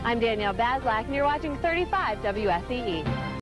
I'm Danielle Baslak, and you're watching 35 WSEE.